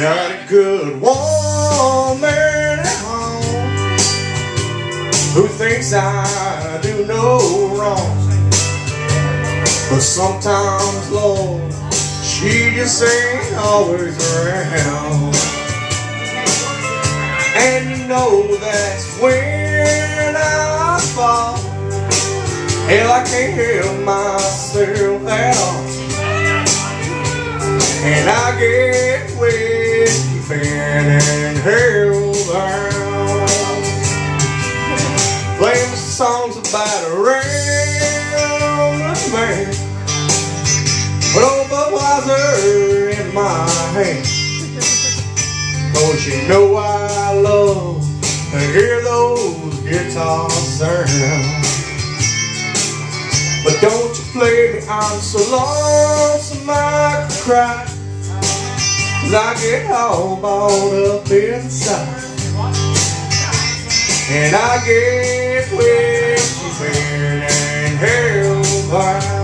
Got a good woman at home who thinks I do no wrong, but sometimes, Lord, she just ain't always around. And you know that's when I fall. Hell, I can't help myself at all, and I get whiskey and hell bound. Playing songs about a rambling man with old Budweiser in my hand. 'Cause you know I love to hear those guitars sound. But don't you play me, I'm so lonesome I could cry, 'cause I get all balled up inside, and I get whiskey and hellbound.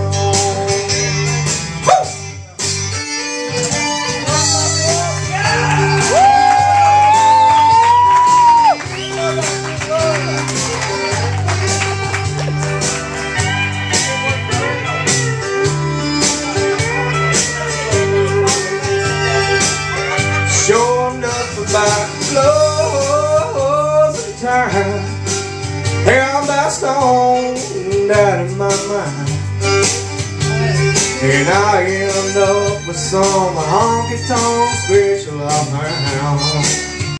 Sure enough, about closing time, hey, I'm about stoned out of my mind, and I end up with some honky-tonk special of my house.